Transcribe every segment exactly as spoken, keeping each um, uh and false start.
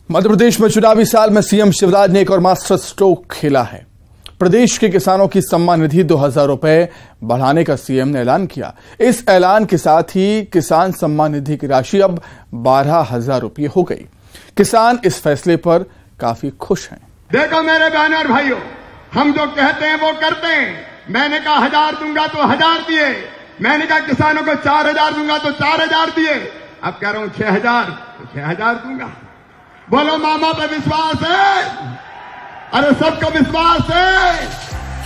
मध्य प्रदेश में चुनावी साल में सीएम शिवराज ने एक और मास्टर स्ट्रोक खेला है। प्रदेश के किसानों की सम्मान निधि दो हजार रुपए बढ़ाने का सीएम ने ऐलान किया। इस ऐलान के साथ ही किसान सम्मान निधि की राशि अब बारह हजार रुपये हो गई। किसान इस फैसले पर काफी खुश हैं। देखो मेरे बहन और भाइयों, हम जो कहते हैं वो करते हैं। मैंने कहा हजार दूंगा तो हजार दिए, मैंने कहा किसानों को चार हजार दूंगा तो चार हजार दिए, अब कह रहा हूं छह हजार तो छह हजार दूंगा। बोलो मामा पे विश्वास है? अरे सबको विश्वास है।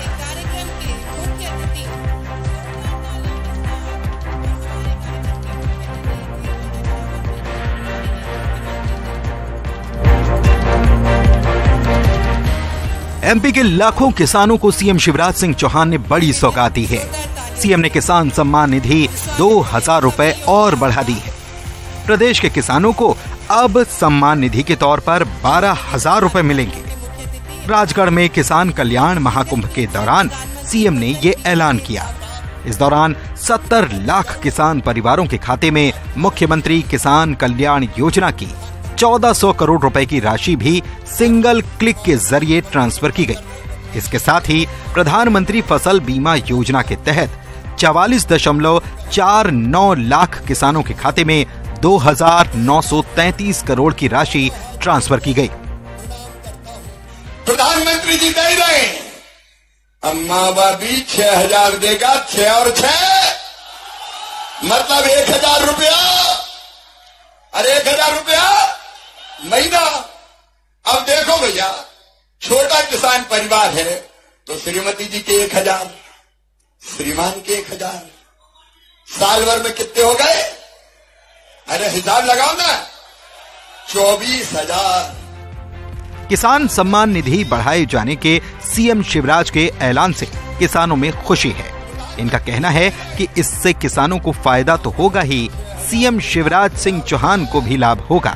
एमपी के लाखों किसानों को सीएम शिवराज सिंह चौहान ने बड़ी सौगात दी है। सीएम ने किसान सम्मान निधि दो हजार रुपए और बढ़ा दी है। प्रदेश के किसानों को अब सम्मान निधि के तौर पर बारह हजार रुपए मिलेंगे। राजगढ़ में किसान कल्याण महाकुंभ के दौरान सीएम ने ये ऐलान किया। इस दौरान सत्तर लाख किसान परिवारों के खाते में मुख्यमंत्री किसान कल्याण योजना की चौदह सौ करोड़ रुपए की राशि भी सिंगल क्लिक के जरिए ट्रांसफर की गई। इसके साथ ही प्रधानमंत्री फसल बीमा योजना के तहत चवालीस दशमलव चार नौ लाख किसानों के खाते में दो हजार नौ सौ तैंतीस करोड़ की राशि ट्रांसफर की गई। प्रधानमंत्री जी दे रहे, अम्मा बाबी छह हजार देगा, छह और छह मतलब एक हजार रुपया। अरे एक हजार रुपया महीना। अब देखो भैया, छोटा किसान परिवार है तो श्रीमती जी के एक हजार, श्रीमान के एक हजार, साल भर में कितने हो गए? अरे हिसाब लगाओ ना, चौबीस हजार। किसान सम्मान निधि बढ़ाए जाने के सीएम शिवराज के ऐलान से किसानों में खुशी है। इनका कहना है कि इससे किसानों को फायदा तो होगा ही, सीएम शिवराज सिंह चौहान को भी लाभ होगा।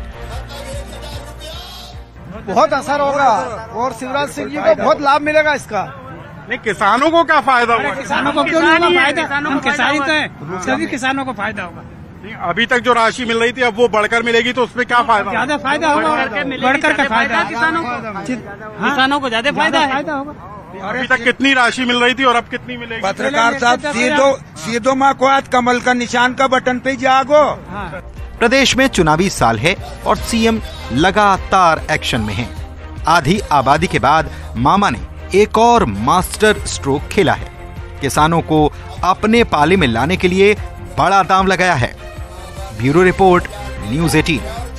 बहुत असर होगा और शिवराज सिंह जी को बहुत लाभ मिलेगा इसका। नहीं, किसानों को क्या फायदा होगा? किसानों को क्यों नहीं होगा फायदा? हम किसान तो हैं, सभी किसानों को फायदा होगा। नहीं, अभी तक जो राशि मिल रही थी अब वो बढ़कर मिलेगी तो उसमें क्या फायदा? ज्यादा फायदा होगा, बढ़कर का फायदा किसानों को, किसानों को ज्यादा फायदा फायदा होगा। अभी तक कितनी राशि मिल रही थी और अब कितनी मिलेगी? पत्रकार साहब, सीधो सीधो माँ को आज कमल का निशान का बटन पे जागो। प्रदेश में चुनावी साल है और सीएम लगातार एक्शन में हैं। आधी आबादी के बाद मामा ने एक और मास्टर स्ट्रोक खेला है। किसानों को अपने पाले में लाने के लिए बड़ा दांव लगाया है। ब्यूरो रिपोर्ट, न्यूज़ अठारह।